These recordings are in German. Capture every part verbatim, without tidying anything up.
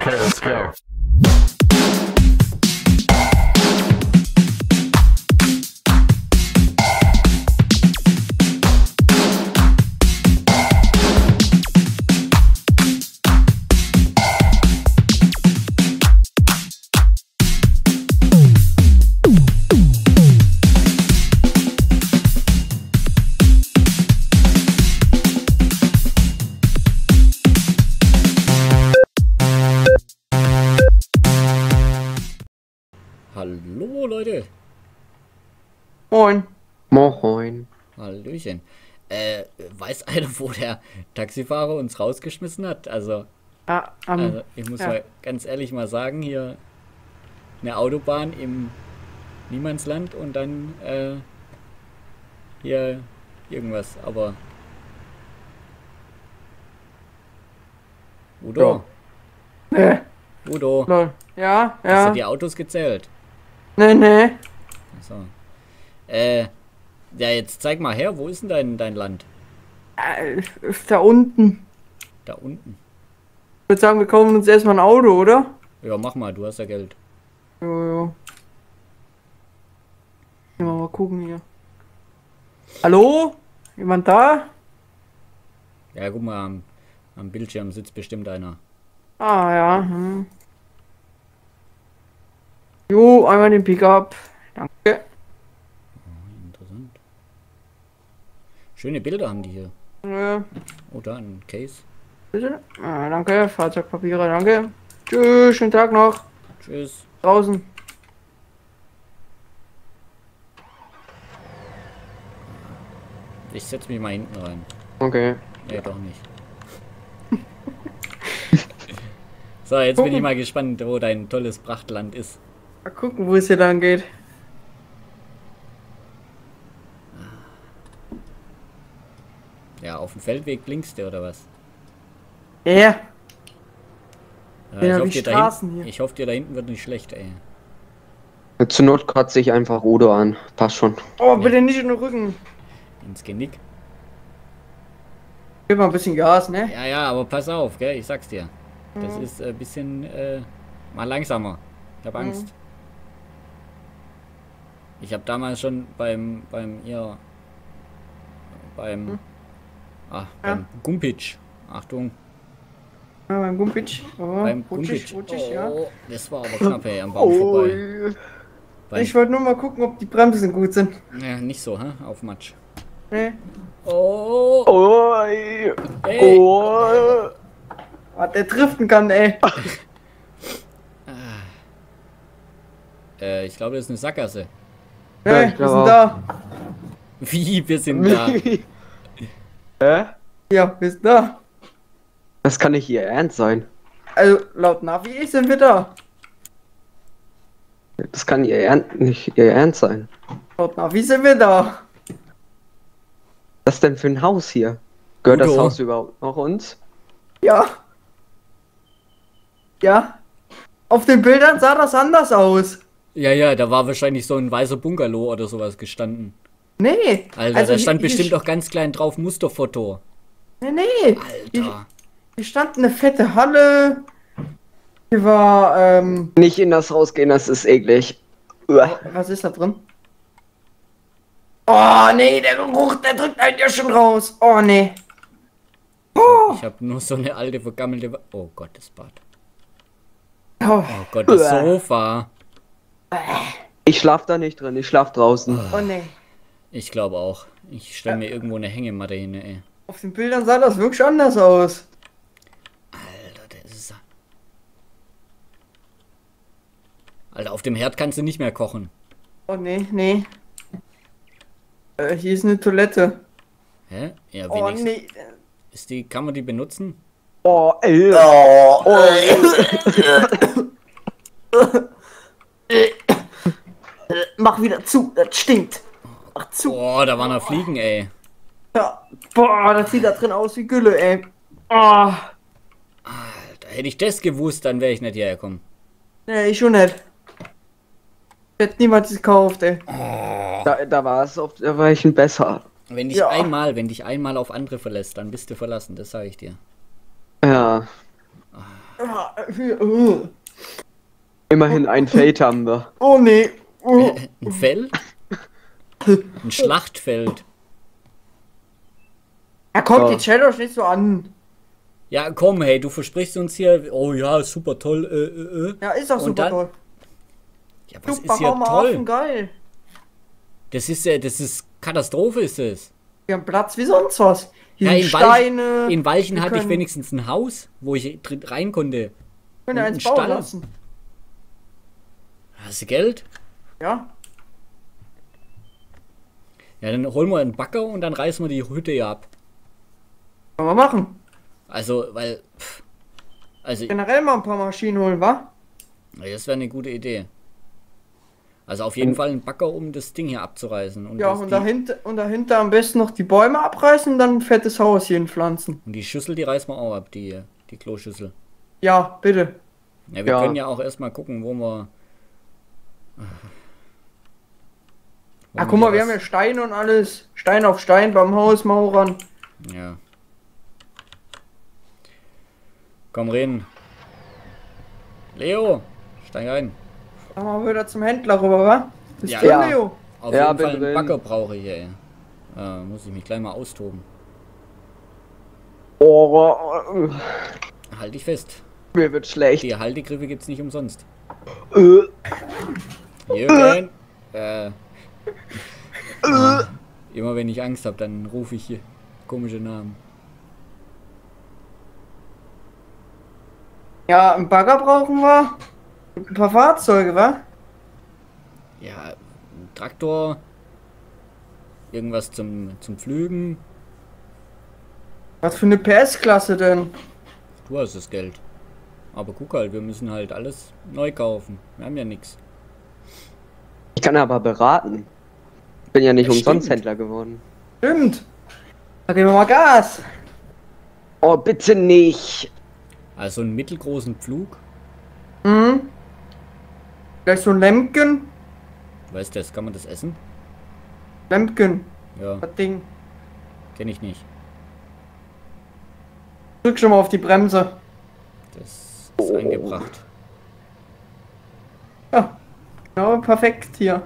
Okay, let's go. Hallo Leute. Moin. Moin. Hallöchen. Äh, weiß einer, wo der Taxifahrer uns rausgeschmissen hat? Also, Ah, um, also ich muss ja. mal ganz ehrlich mal sagen, hier eine Autobahn im Niemandsland und dann äh, hier irgendwas, aber Udo, Nee, Udo, lol. Ja, hast ja. du die Autos gezählt? Nee, nee. So. Äh, ja, jetzt zeig mal her, wo ist denn dein, dein Land? Äh, ist da unten. Da unten. Ich würde sagen, wir kaufen uns erstmal ein Auto, oder? Ja, mach mal, du hast ja Geld. Jo, jo. Gehen wir mal gucken hier. Hallo? Jemand da? Ja, guck mal, am, am Bildschirm sitzt bestimmt einer. Ah, ja. Hm. Jo, einmal den Pickup. Danke. Interessant. Schöne Bilder haben die hier. Ja, Oh, da ein Case. bitte. Ah, danke. Fahrzeugpapiere, danke. Tschüss, schönen Tag noch. Tschüss. Draußen. Ich setz mich mal hinten rein. Okay. Nee, doch nicht. So, jetzt bin ich mal gespannt, wo dein tolles Prachtland ist. Mal gucken, wo es hier lang geht. Ja, auf dem Feldweg blinkst du, oder was? Ja, ja. Ja, Ja, ich, wie hoffe, dir da Straßen hinten, hier. ich hoffe, dir da hinten wird nicht schlecht, ey. Zur Not kratze ich einfach Udo an. Passt schon. Oh, bitte nicht in den Rücken. Ins Genick. Gib mal ein bisschen Gas, ne? Ja, ja, aber pass auf, gell, ich sag's dir. Das ist ein bisschen, äh, mal langsamer. Ich hab Angst. Ich habe damals schon beim, beim, ja, beim, ah, beim Gumpitsch, Achtung, Ja, beim Gumpitsch. Oh, beim rutschig, Gumpitsch. rutschig, ja. Oh, das war aber knapp, ey, am Baum vorbei. Beim, Ich wollte nur mal gucken, ob die Bremsen gut sind. ja, nicht so, hä, auf Matsch. Ne? Oh, Oi. ey. Oh. Was der driften kann, ey. Äh, ich glaube, das ist eine Sackgasse. Ja, Ne, ich wir glaub sind auch. da. Wie, wir sind da. Hä? Ja, wir sind da. Das kann nicht ihr Ernst sein. Also, laut Navi sind wir da. Das kann ihr Ernst nicht ihr Ernst sein. Laut Navi sind wir da. Was denn für ein Haus hier? Gehört das Udo. Haus überhaupt noch uns? Ja. Ja. Auf den Bildern sah das anders aus. Ja, ja, da war wahrscheinlich so ein weißer Bungalow oder sowas gestanden. Nee. Alter, also da stand hier, bestimmt hier, auch ganz klein drauf Musterfoto. Nee, nee. Hier, Alter. hier stand eine fette Halle. Hier war, ähm. Nicht in das Haus gehen, das ist eklig. Uah. Was ist da drin? Oh, nee, der Geruch, der drückt einen ja schon raus. Oh, nee. Oh, Ich habe nur so eine alte, vergammelte... Wa- Oh Gott, das Bad. oh, Oh Gott, das Sofa. Ich schlaf da nicht drin, ich schlaf draußen. oh, nee. Ich glaube auch. Ich stelle mir irgendwo eine Hängematte hin, ey. Auf den Bildern sah das wirklich anders aus. Alter, das ist... Alter, auf dem Herd kannst du nicht mehr kochen. Oh, nee, nee. Äh, hier ist eine Toilette. Hä? Ja, Oh, wenigstens. nee. Ist die, kann man die benutzen? Oh, ey. Oh, Mach wieder zu, das stinkt. Mach zu. Boah, da waren noch Fliegen, ey. Ja. Boah, das sieht da drin aus wie Gülle, ey. Oh. Alter, hätte ich das gewusst, dann wäre ich nicht hierher gekommen. Nee, ich schon nicht. Ich hätte niemals gekauft, ey. Da, da war es auf der Weichen besser. Wenn dich Ja. einmal, wenn dich einmal auf andere verlässt, dann bist du verlassen, das sage ich dir. Ja. Ah, äh. Immerhin ein Feld haben wir. Oh nee. Oh. Ein Feld? Ein Schlachtfeld. Ja, kommt, Oh. die stell doch nicht so an. Ja, komm, hey, du versprichst uns hier, oh ja, super toll, äh, äh, äh. Ja, ist doch Und super dann- toll. Ja, was Super ist hier Hammerhafen, toll? geil. Das ist ja, das ist Katastrophe, ist es. Wir haben Platz wie sonst was. Hier Ja, sind in Steine. Walchen, in Walchen wir hatte ich können- wenigstens ein Haus, wo ich drin rein konnte. Können ja und eins einen bauen Stall. lassen. Hast du Geld? Ja. Ja, dann holen wir einen Bagger und dann reißen wir die Hütte hier ab. Können wir machen. Also, weil, pff, also, Generell mal ein paar Maschinen holen, wa? das wäre eine gute Idee. Also auf jeden Und- Fall einen Bagger, um das Ding hier abzureißen. Und, Ja, das, und die, dahinter, und dahinter am besten noch die Bäume abreißen und dann ein fettes Haus hier pflanzen. und die Schüssel, die reißen wir auch ab, die, die Kloschüssel. Ja, bitte. Ja, wir Ja. können ja auch erstmal gucken, wo wir... Wo Ah, guck mal, wir haben was- ja Stein und alles. Stein auf Stein beim Hausmaurern. Ja. Komm, reden. Leo, steig ein. Dann machen wir wieder zum Händler rüber, wa? Bist Ja. du, Ja. Leo? Auf Ja, jeden bin Fall einen drin. Bagger brauche ich, ey. Äh, muss ich mich gleich mal austoben. Oh, Halt dich fest. mir wird schlecht. Die Haltegriffe gibt's nicht umsonst. Äh, Jürgen! Äh. Ah, immer wenn ich Angst habe, dann rufe ich hier komische Namen. Ja, einen Bagger brauchen wir. Und ein paar Fahrzeuge, wa? Ja, ein Traktor. Irgendwas zum, zum Pflügen. Was für eine P S-Klasse denn? Du hast das Geld. Aber guck halt, wir müssen halt alles neu kaufen. Wir haben ja nichts. Ich kann aber beraten. Ich bin ja nicht Das umsonst stimmt. Händler geworden. Stimmt. Da geben wir mal Gas. Oh, bitte nicht. Also einen mittelgroßen Pflug. Mhm. Vielleicht so ein Lämpchen. Weißt du, das kann man das essen? Lämpchen. Ja, Das Ding. kenne ich nicht. Drück schon mal auf die Bremse. Das ist eingebracht. Ja. Genau, perfekt hier.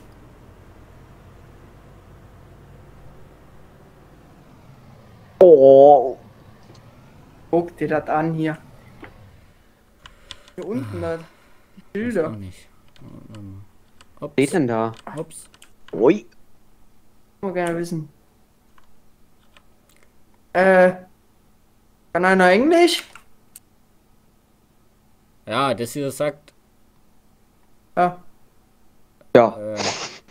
Oh. Guck dir das an hier. Hier unten da. Die Weiß auch Bilder. nicht. Ähm, Was steht Ups. denn da? Ups. Ui. Mal gerne wissen. Äh. Kann einer Englisch? Ja, das hier sagt, Ja. Ja. äh,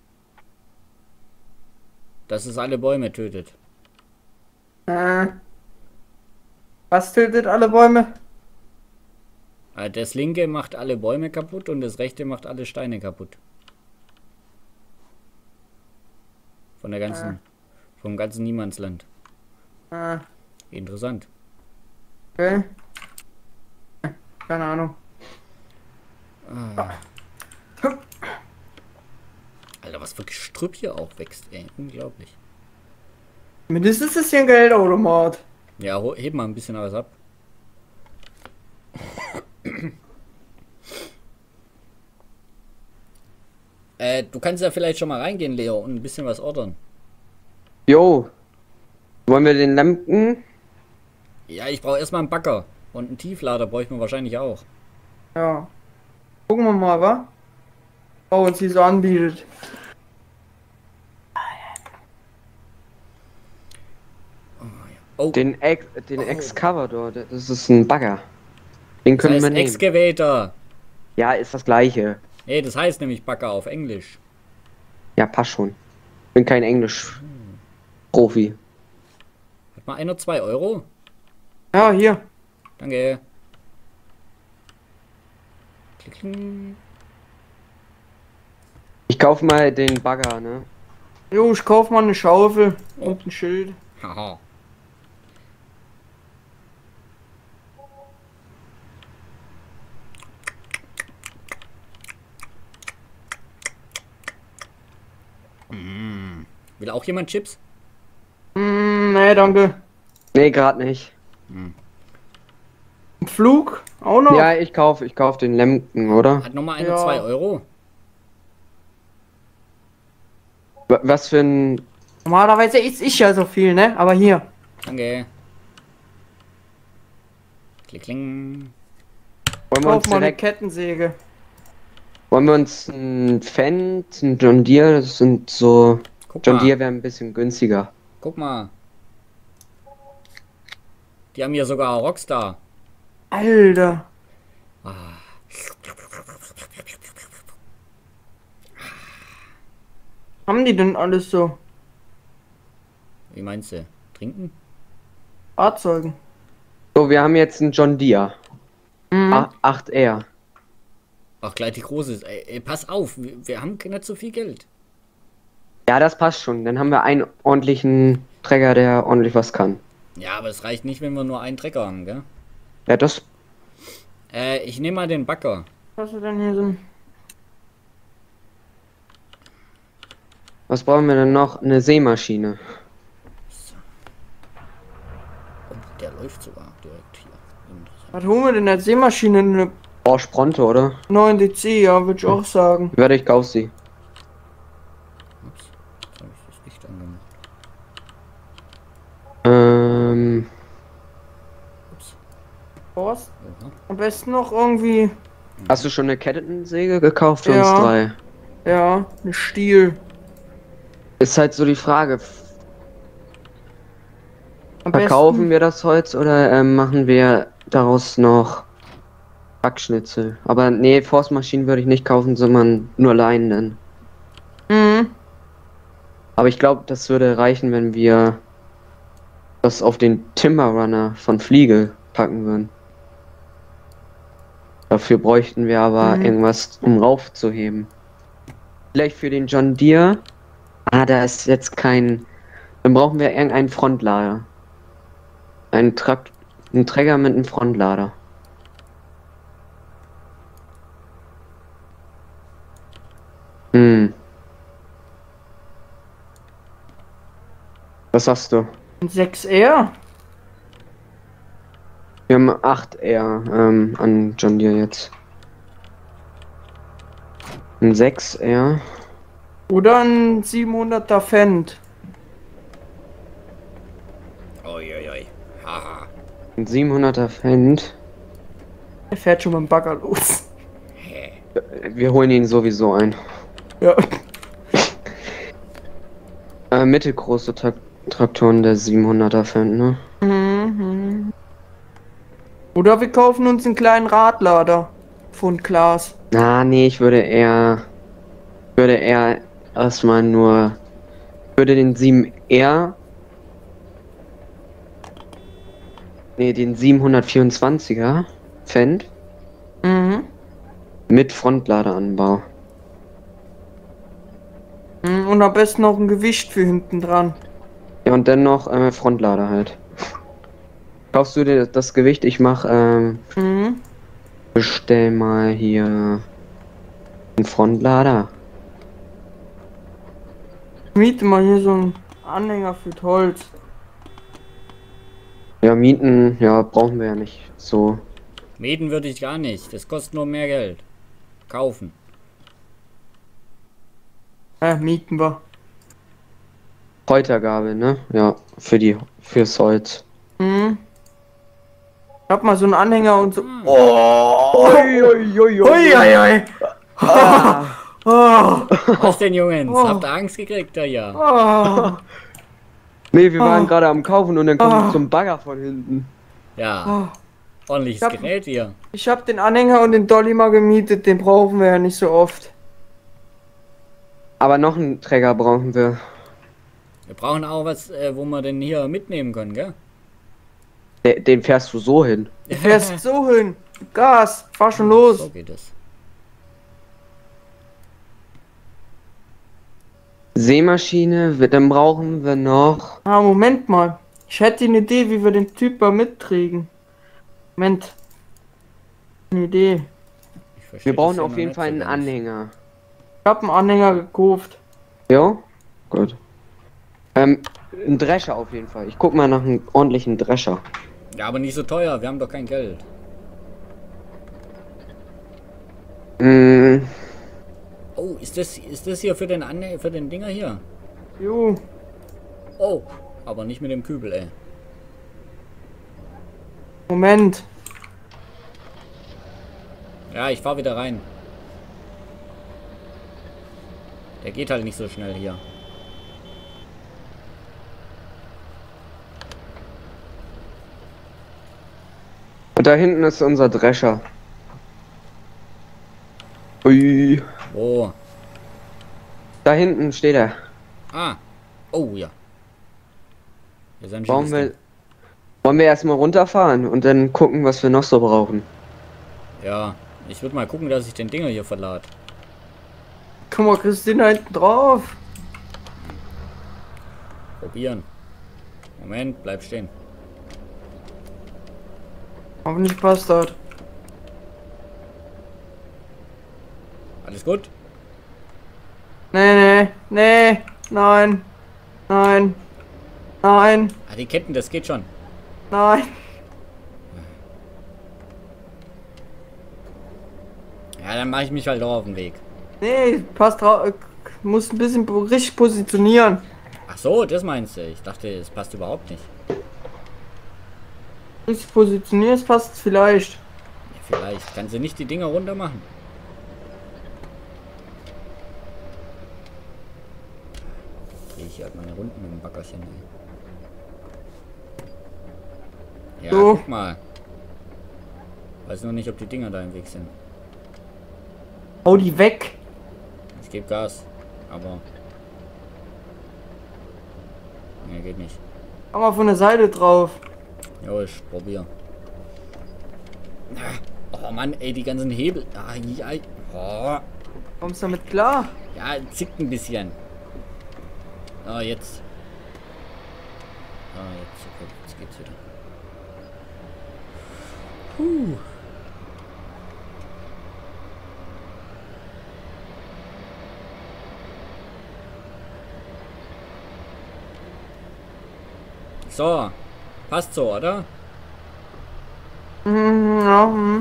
dass es alle Bäume tötet. Äh. Was tötet alle Bäume? Äh, Das linke macht alle Bäume kaputt und das rechte macht alle Steine kaputt. Von der ganzen, vom ganzen Niemandsland. Äh. Interessant. Okay. Keine Ahnung. Alter, was für Gestrüpp hier auch wächst, ey. Unglaublich. Mindestens ist hier ein Geldautomat. Ja, ho- heb mal ein bisschen was ab. äh, du kannst ja vielleicht schon mal reingehen, Leo, und ein bisschen was ordern. Jo. Wollen wir den Lampen? Ja, ich brauche erstmal einen Bagger. Und einen Tieflader bräuchten wir wahrscheinlich auch. Ja. Gucken wir mal, wa? Oh, uns die so anbietet. Oh, Den, Ex den Excavator. Das ist ein Bagger. Den das können heißt wir nehmen. Excavator. Ja, ist das gleiche. Nee, das heißt nämlich Bagger auf Englisch. Ja, passt schon. Bin kein Englisch-Profi. Hat mal einer zwei Euro? Ja, hier. Danke. Klick, klick. Ich kauf mal den Bagger, ne? Jo, ich kauf mal eine Schaufel und ein Schild. Haha. Mm. Will auch jemand Chips? Hm, nee, danke. Nee, gerade nicht. Ein Flug? Auch noch? Ja, ich kauf, ich kauf den Lemken, oder? Hat nochmal eine Ja. zwei Euro? Wa- Was für ein... Normalerweise ist ich ja so viel, ne? Aber hier. Danke. Klick, kling. Wollen wir Kauf uns mal eine direkt... Kettensäge. Wollen wir uns ein Fendt, ein John Deere, das sind so... Guck John mal. Deere wäre ein bisschen günstiger. Guck mal. Die haben hier sogar Rockstar. Alter. Haben die denn alles so? Wie meinst du? Trinken? Fahrzeugen? So, wir haben jetzt einen John Deere. Mhm. A- acht R. Ach, gleich die große. Ey, ey, pass auf, wir, wir haben nicht so viel Geld. Ja, das passt schon. Dann haben wir einen ordentlichen Träger, der ordentlich was kann. Ja, aber es reicht nicht, wenn wir nur einen Trecker haben, gell? Ja, das... Äh, ich nehme mal den Bagger. Was ist denn hier so? Was brauchen wir denn noch? Eine Sämaschine. Oh, der läuft sogar direkt hier. Interessant. Was holen wir denn als Seemaschine? Eine Bosch Pronto, oder? neun D C, ja, würde ich auch sagen. Werde ich kauf sie. Ups, jetzt habe ich das Licht angemacht. Ähm... Ups. Horst? Oha. Am besten noch irgendwie, Hast du schon eine Kettensäge gekauft für Ja. uns drei? ja, ein Stiel. Ist halt so die Frage. Am Verkaufen besten, wir das Holz oder ähm, machen wir daraus noch Backschnitzel? Aber nee, Forstmaschinen würde ich nicht kaufen, sondern nur Leinen dann. Mhm. Aber ich glaube, das würde reichen, wenn wir das auf den Timberrunner von Fliege packen würden. Dafür bräuchten wir aber Mhm. irgendwas, um raufzuheben. Vielleicht für den John Deere. Ah, da ist jetzt kein. Dann brauchen wir irgendeinen Frontlader. Ein Trakt, ein Träger mit einem Frontlader. Hm. Was sagst du? ein sechs R? Wir haben acht R ähm, an John Deere jetzt. Ein sechs R. Oder ein siebenhunderter Fendt? Uiuiui. Haha. Ein siebenhunderter Fendt. Der fährt schon mit dem Bagger los. Hä? Wir holen ihn sowieso ein. Ja. Äh, mittelgroße Tra Traktoren der siebenhunderter Fendt, ne? Mhm. Oder wir kaufen uns einen kleinen Radlader von Klaas. Na, nee, ich würde eher. Würde eher erstmal nur. Würde den sieben R. Nee, den siebenhundertvierundzwanziger Fendt Mhm. mit Frontladeranbau. Mhm, und am besten noch ein Gewicht für hinten dran. Ja, und dann noch äh, Frontlader halt. Kaufst du dir das Gewicht? Ich mach, ähm, Mhm. bestell mal hier einen Frontlader. Miete mal hier so einen Anhänger für Holz. Ja, Mieten, ja, brauchen wir ja nicht so. Mieten würde ich gar nicht. Das kostet nur mehr Geld. Kaufen. Äh, mieten wir. Häutergabel, ne? Ja, für die, fürs Holz. Mhm. Ich hab mal so einen Anhänger und so. Hm. Oh! Ui, ui, ui, ui. Ui, ui, ui. Ah, Oh, Was denn, Jungs? Oh. Habt ihr Angst gekriegt da ja? oh, nee, wir waren Ah. gerade am Kaufen und dann kommt Ah. zum Bagger von hinten. Ja, oh. ordentliches Ich hab- Gerät hier. Ich hab den Anhänger und den Dolly mal gemietet, den brauchen wir ja nicht so oft. Aber noch einen Träger brauchen wir. Wir brauchen auch was, äh, wo wir den hier mitnehmen können, gell? Den, den fährst du so hin. Du fährst so hin. Gas, fahr schon los. So geht es. Sämaschine, wir- dann brauchen wir noch. Ah, Moment mal. Ich hätte eine Idee, wie wir den Typ mal mitkriegen. Moment. Eine Idee. Ich versteh Wir das brauchen ja auf noch jeden nicht Fall so einen ganz. Anhänger. Ich hab einen Anhänger gekauft. Ja? Gut. Ähm, ein Drescher auf jeden Fall. Ich guck mal nach einem ordentlichen Drescher. Ja, aber nicht so teuer. Wir haben doch kein Geld. Mm, Oh, ist das, ist das hier für den Anne für den Dinger hier? Jo. Oh, aber nicht mit dem Kübel, ey. Moment. Ja, ich fahr wieder rein. Der geht halt nicht so schnell hier. und da hinten ist unser Drescher. Ui. Wo? Da hinten steht er. Ah. Oh, ja. Hier ist ein Wollen schickes wir, wollen wir erstmal runterfahren und dann gucken, was wir noch so brauchen? Ding. Ja, ich würde mal gucken, dass ich den Dinger hier verlade. Guck mal, Christina hinten drauf. Probieren. Moment, bleib stehen. Hoffentlich passt das. Alles gut? Nee, nee, nee, nein, nein, nein, Ah, die Ketten, das geht schon. nein. Ja, dann mache ich mich halt auch auf den Weg. Nee, passt drauf. Muss ein bisschen po- richtig positionieren. Ach so, das meinst du? Ich dachte, es passt überhaupt nicht. Richtig positionieren, passt es vielleicht. Ja, vielleicht. Kannst du nicht die Dinger runter machen? Drehe ich hier halt meine Runden mit dem Backerchen. Ey. Ja, So. guck mal. Weiß noch nicht, ob die Dinger da im Weg sind. Hau die weg. Ich gebe Gas. Aber... Ne, geht nicht. Hau mal von der Seite drauf. Jo, ich probier. Oh Mann, ey, die ganzen Hebel. Ah, ja, oh. Kommst du damit klar? Ja, zickt ein bisschen. Ah, jetzt. Ah, jetzt, okay, jetzt geht's wieder. Puh. So, passt so, oder? Mhm, ja, mhm.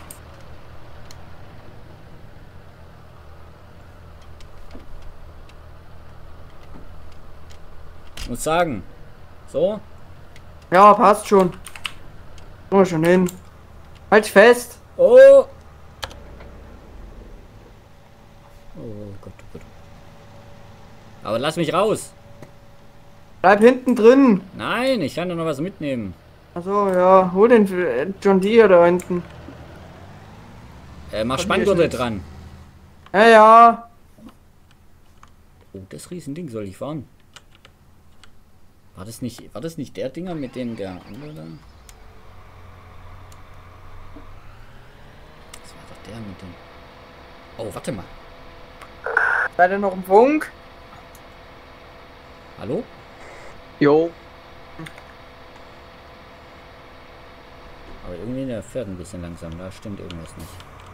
Muss sagen. So? Ja, passt schon. Oh, schon hin. Halt fest. Oh! Oh Gott, oh Gott. Aber lass mich raus. Bleib hinten drin. Nein, ich kann doch noch was mitnehmen. Achso, ja. Hol den äh, John Deere da hinten. Äh, mach Von mir Spanngurte ist dran. Ja, ja. Oh, das Riesending soll ich fahren. War das nicht, war das nicht der Dinger, mit dem der andere da? Das war doch der mit dem... Oh, warte mal. Seid ihr noch im Funk? Hallo? Jo. Aber irgendwie der fährt ein bisschen langsam. Da stimmt irgendwas nicht.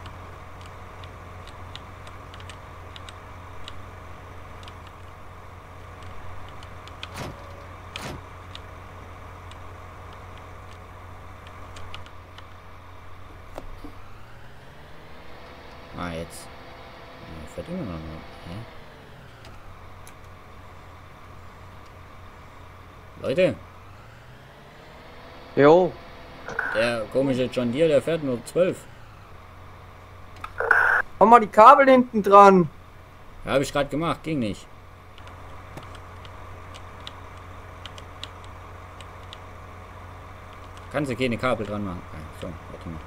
Ah, jetzt. Ja, fährt immer noch. Hä? Leute, Jo. der komische John Deere, der fährt nur zwölf. Hau mal die Kabel hinten dran. Ja, habe ich gerade gemacht, ging nicht. Kannst du keine Kabel dran machen? Ah, so, warte mal.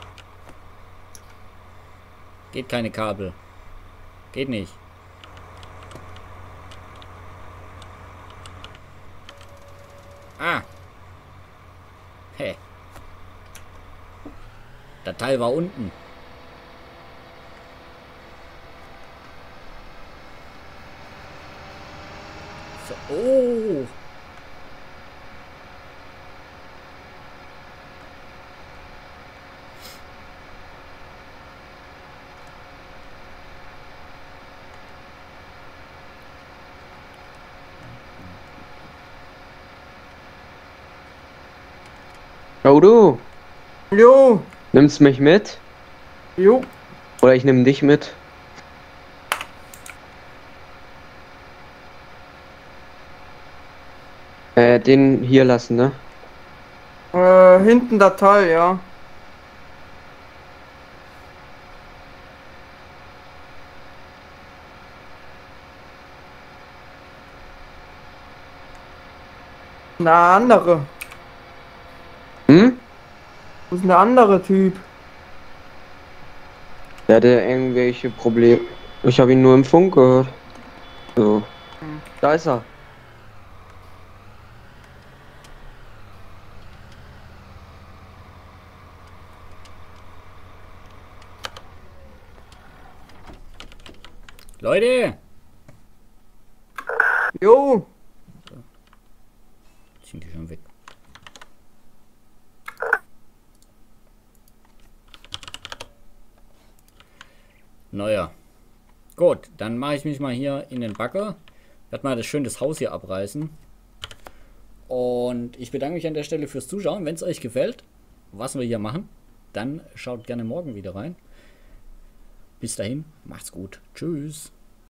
Geht keine Kabel. Geht nicht. Ah. Hä. Der Teil war unten. So. Oh. Oh du. Jo. Nimmst mich mit? Jo. Oder ich nehme dich mit. Äh, den hier lassen, ne? Äh, hinten der Teil, ja. Na, andere. Hm? Das ist ein anderer Typ. Der hatte irgendwelche Probleme. Ich habe ihn nur im Funk gehört. So. Hm. Da ist er. Leute! Jo. Sind die schon weg? Naja. Gut, dann mache ich mich mal hier in den Bagger. Werde mal das schön das Haus hier abreißen. Und ich bedanke mich an der Stelle fürs Zuschauen. Wenn es euch gefällt, was wir hier machen, dann schaut gerne morgen wieder rein. Bis dahin, macht's gut. Tschüss.